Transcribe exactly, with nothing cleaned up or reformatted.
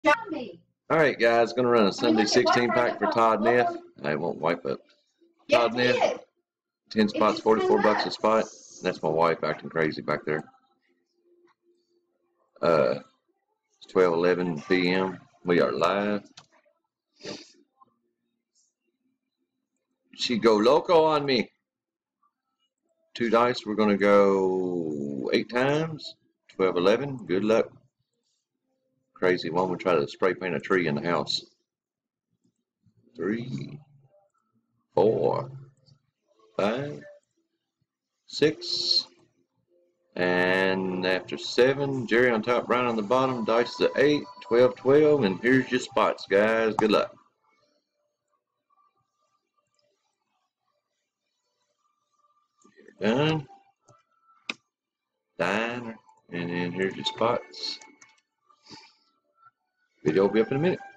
Alright guys, gonna run a Sunday sixteen pack for Todd Neff. I won't wipe up. Todd Neff, ten spots, forty-four bucks a spot. That's my wife acting crazy back there. Uh, it's twelve eleven p m We are live. She go loco on me. Two dice, we're gonna go eight times. twelve eleven, good luck. Crazy one would try to spray paint a tree in the house. Three, four, five, six, and after seven, Jerry on top, Brian on the bottom, dice is a eight, twelve, twelve, and here's your spots, guys. Good luck. You're done. Diner, and then here's your spots. Video will be up in a minute.